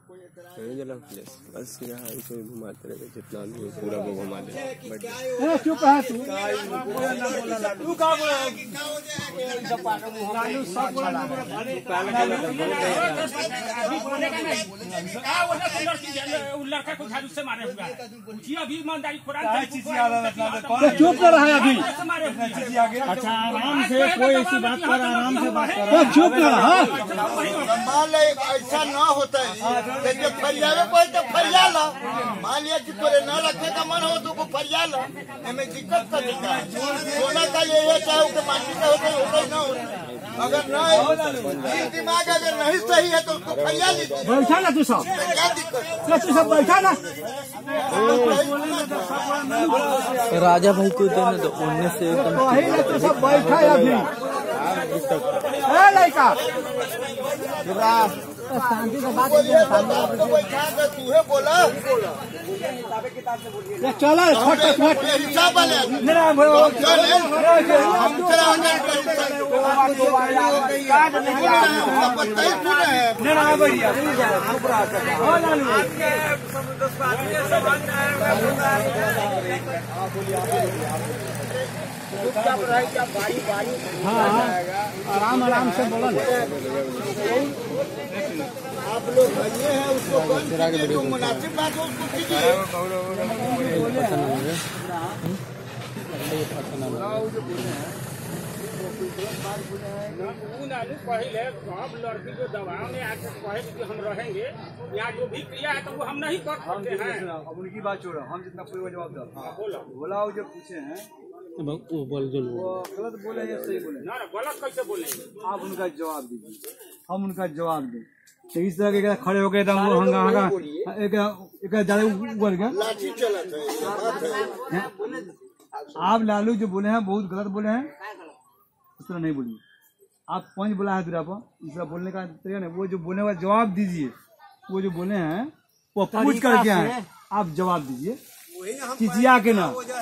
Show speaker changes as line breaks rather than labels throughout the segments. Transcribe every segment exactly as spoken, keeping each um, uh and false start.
बस यहाँ इसे घुमाते रहे जितना आदमी पूरा वो घुमा दे।
चुप है तू
लड़का को झाड़ू से मारे हुआ है अभी ईमानदारी
चुप कर रहा है अभी।
अच्छा आराम से कोई ऐसी बात कर आराम से बात कर
चुप कर रहा
ऐसा ना होता है जब फरियावे कोई तो फरिया ला। मान लिया कि तोरे न रखने का मन हो तो को फरिया ला, हमें दिक्कत कर देगा। सोना का ये है चाहे उसके माटी का होता है होता न होता। अगर न दिमाग अगर नहीं सही है तो उसको फरिया लीजिए।
बैठा ना तू सब,
क्या दिक्कत
तू सब बैठा ना।
राजा भाई को देने दो उन्नीस से एकदम
तू सब बैठा है अभी। लड़का शांति से बात
तूहे बोला
चला
हिसाब वाले
हाँ आराम आराम से बोला।
आप लोग ये है उसको जो मुनासिब बात हो उसको कीजिए।
पहले सब लड़की को दबाव में आके कहे कि हम रहेंगे यहाँ जो भी क्रिया है तो वो हम नहीं कर सकते हैं।
अब उनकी बात छोड़ो, हम जितना पूरा जवाब दो।
बोलो
बोला वो जो पूछे हैं
वो बोल जो
गलत बोले या सही बोले
ना गलत कैसे बोलेंगे।
आप उनका जवाब दीजिए, हम उनका जवाब दें। तो इस तरह के खड़े हो गए तो वो हंगा हंगा एक एक ज्यादा ऊपर गया।
लाठी चला था।
आप लालू जो बोले हैं बहुत गलत बोले हैं, इस तरह नहीं बोलिए। आप पंच बोला है दूरा पर, इस तरह बोलने का तरीका नहीं। वो जो बोलने का जवाब दीजिए, वो जो बोले हैं वो पूछ करके आए, आप जवाब दीजिए चिचिया के ना। वो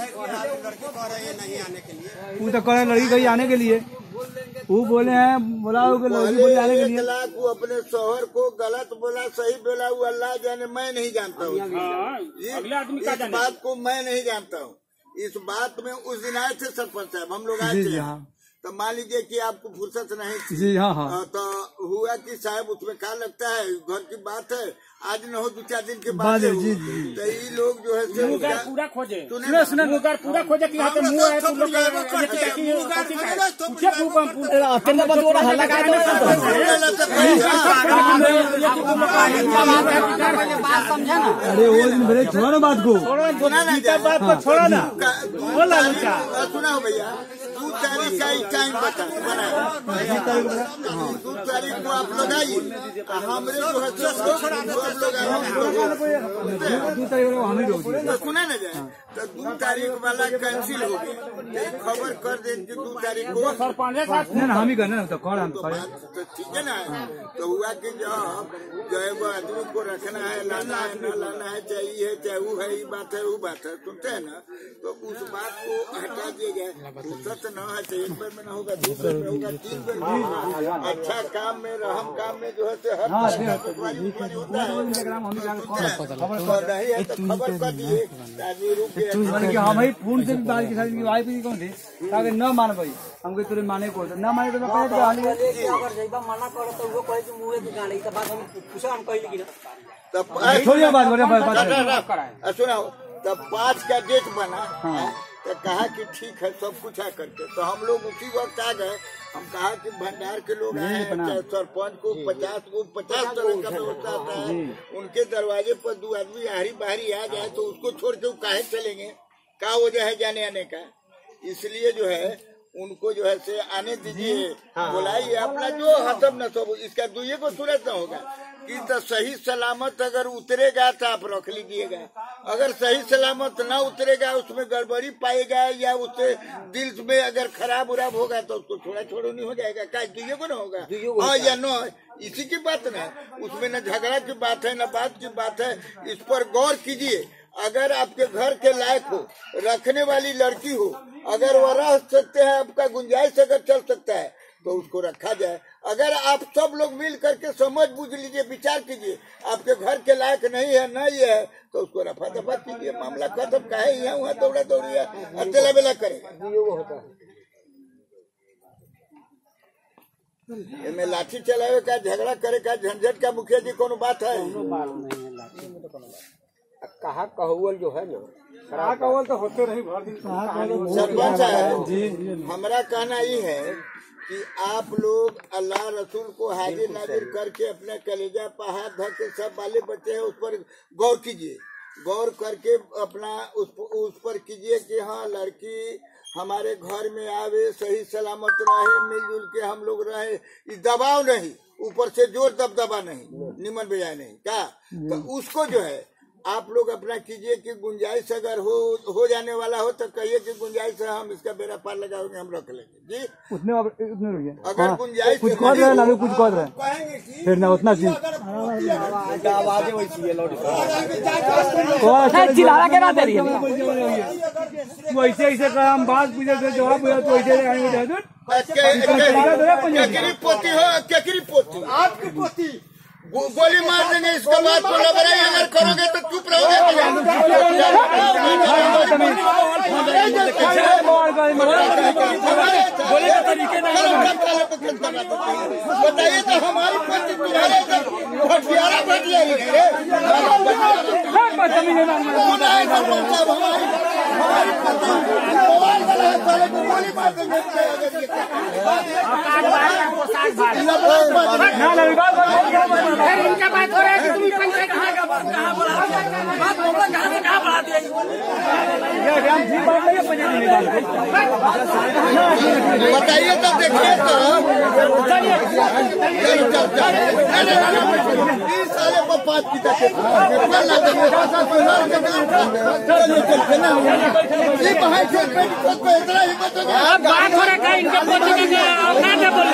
तो कह रहे लड़की कहीं आने के लिए, वो बोले हैं बोला लड़की बोले आने के लिए।
वो अपने शोहर को गलत बोला सही बोला वो अल्लाह जाने, मैं नहीं जानता हूँ। इस बात को मैं नहीं जानता हूँ। इस बात में उस दिन आए थे सरपंच साहब, हम लोग आए थे। तो मान लीजिए कि आपको फुर्सत नहीं थी
जी हाँ हाँ।
तो हुआ कि साहब उसमें क्या लगता है घर की बात है, आज न हो दो चार दिन के बाद। तो ये लोग जो है
पूरा खोजे सुने सुने पूरा खोजे कि यहाँ पे मुँह है तुम लोग
समझा ना।
अरे वो दिन भले छोड़ा ना बात को,
बात को
छोड़ा ना।
बोला सुना हो भैया, दो तारीख का ही टाइम बता दो तारीख को आप लोग आइए। हमारे जो है सुना न जाए तो दो तारीख वाला कैंसिल हो गया। खबर कर दे कि दो तारीख को
हम ही करना तो कौन हम
तो ठीक है ना। तो हुआ कि जब जो है वो आदमी को रखना है, लाना है न लाना है, चाहे ये है चाहे वो है, ये बात है वो बात है, सुनते हैं ना। तो उस बात को हटा दिया गया। फुर्सत न है तो एक बार में न होगा, दो बार में होगा, तीन बार में होगा। अच्छा काम में रहम काम में जो है हर होता है। नहीं है तो खबर कर दिए।
हम ही फोन से भी बात की शादी की वाइफ भी कौन थी ताकि न मान पाई हमको तुरंत माने को न माने तो
अगर जइबा मना करे तो वो कहे कि मुंह की गाली का बात हम पूछा हम कहली कि ना
छोड़िए बात बड़े बात
सुनाओ। तब पाँच का डेट बना तो कहा कि ठीक है सब कुछ है करके। तो हम लोग उसी वक्त आ गए। हम कहा कि भंडार के लोग आए, सरपंच को पचास को पचास तरह का व्यवस्था था। उनके दरवाजे पर दो आदमी आहरी बाहरी आ जाए तो उसको छोड़ के काहे चलेंगे, क्या वजह है जाने आने का। इसलिए जो है उनको जो है से आने दीजिए, बुलाइए। अपना जो हसब न सब इसका दुए को सूरत न होगा कि तो सही सलामत अगर उतरेगा तो आप रख लीजिएगा। अगर सही सलामत न उतरेगा, उसमें गड़बड़ी पाएगा या उससे दिल में अगर खराब उराब होगा तो उसको छोड़ा छोड़ो नहीं हो जाएगा। क्या दुए को न होगा हाँ या नो, इसी की बात न है। उसमें न झगड़ा की बात है न बात की बात है। इस पर गौर कीजिए। अगर आपके घर के लायक हो, रखने वाली लड़की हो, अगर वह रह सकते हैं, आपका गुंजाइश अगर चल सकता है तो उसको रखा जाए। अगर आप सब लोग मिल करके समझ बुझ लीजिए, विचार कीजिए, आपके घर के लायक नहीं है नहीं है तो उसको रफा दफा कीजिए, मामला खत्म। काहे यहाँ वहाँ दौड़ा दौड़ी अकेला बेला करेगा। में लाठी चलावे का, झगड़ा करे का, झंझट का मुखिया जी कोनो बात है?
बात नहीं है लाठी में तो कोनो बात। कहा कहुअल जो है ना,
कहा कहुअल तो होते रही भर दिन।
सरपंच साहब, हमारा कहना ये है कि आप लोग अल्लाह रसूल को हाजिर नाजिर करके अपने कलेजा पर हाथ धर के सब बाले बच्चे हैं उस पर गौर कीजिए, गौर करके अपना उस, उस पर कीजिए कि हाँ लड़की हमारे घर में आवे, सही सलामत रहे, मिलजुल के हम लोग रहे, इस दबाव नहीं, ऊपर से जोर दबदबा नहीं, निमन बेजाय नहीं का, तो उसको जो है आप लोग अपना कीजिए कि गुंजाइश अगर हो हो जाने वाला हो तो कहिए कि गुंजाइश है, हम इसका बेड़ा पार लगाओगे, हम रख लेंगे जी।
उतने उतने रुकिए,
अगर गुंजाइश
कुछ कर रहे हैं, कुछ कर रहे हैं, फिर ना उतना चीज
आवाज वैसी है लौट
चिल्ला के ना दे रही है। तू ऐसे ऐसे कर, हम बात पूछे थे जवाब पूछा तो ऐसे
केकरी पोती हो, केकरी पोती, आपकी पोती गोली मार देंगे, इसके बाद को लबराई अगर करोगे तो चुप रहोगे। बताइए तो हमारी पति तुम्हारे भटियारा भट जाएगी, हमारी पति मोबाइल वाला है, साले को गोली मार देंगे।
इनका बात हो रहा है कि तुम पंचायत कहाँ का बात कहाँ बोला बात बोला कहाँ से कहाँ बढ़ा दिया।
बताइए तो देखिए तो तीस साल पर पाँच की
बात हो रहा है इनके पोती का बोल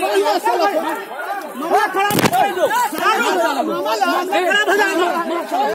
खड़ा